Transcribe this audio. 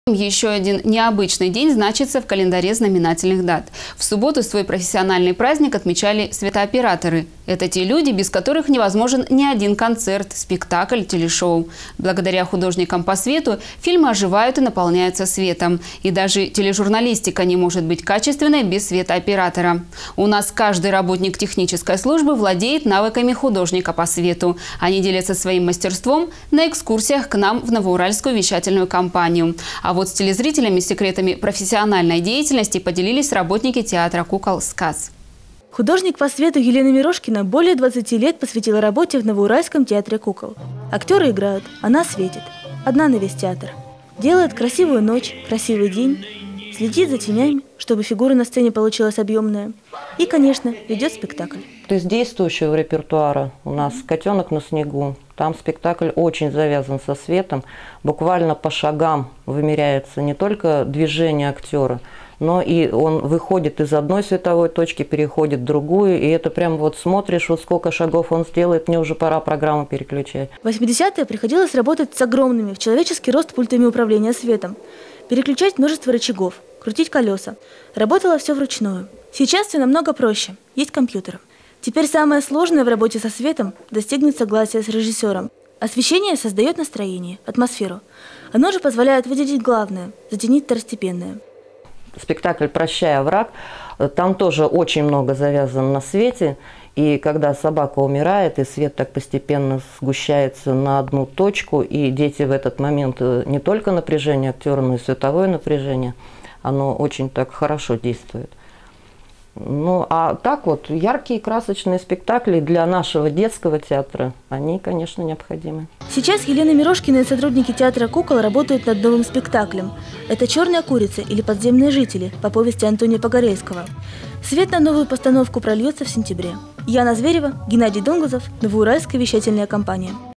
Еще один необычный день значится в календаре знаменательных дат. В субботу свой профессиональный праздник отмечали светооператоры. Это те люди, без которых невозможен ни один концерт, спектакль, телешоу. Благодаря художникам по свету фильмы оживают и наполняются светом. И даже тележурналистика не может быть качественной без светооператора. У нас каждый работник технической службы владеет навыками художника по свету. Они делятся своим мастерством на экскурсиях к нам в Новоуральскую вещательную компанию. А вот с телезрителями секретами профессиональной деятельности поделились работники театра кукол «Сказ». Художник по свету Елена Мирошкина более 20 лет посвятила работе в Новоуральском театре кукол. Актеры играют, она светит. Одна на весь театр. Делает красивую ночь, красивый день. Следит за тенями, чтобы фигура на сцене получилась объемная. И, конечно, ведет спектакль. Из действующего репертуара у нас «Котенок на снегу». Там спектакль очень завязан со светом. Буквально по шагам вымеряется не только движение актера, но и он выходит из одной световой точки, переходит в другую. И это прям вот смотришь, вот сколько шагов он сделает, мне уже пора программу переключать. В 80-е приходилось работать с огромными в человеческий рост пультами управления светом. Переключать множество рычагов, крутить колеса. Работало все вручную. Сейчас все намного проще. Есть компьютер. Теперь самое сложное в работе со светом – достигнуть согласия с режиссером. Освещение создает настроение, атмосферу. Оно же позволяет выделить главное – затенить второстепенное. Спектакль «Прощай, овраг», там тоже очень много завязано на свете. И когда собака умирает, и свет так постепенно сгущается на одну точку, и дети в этот момент не только напряжение актера, но и световое напряжение, оно очень так хорошо действует. Ну, а так вот, яркие красочные спектакли для нашего детского театра, они, конечно, необходимы. Сейчас Елена Мирошкина и сотрудники театра кукол работают над новым спектаклем. Это «Черная курица» или «Подземные жители» по повести Антония Погорельского. Свет на новую постановку прольется в сентябре. Яна Зверева, Геннадий Донгузов, Новоуральская вещательная компания.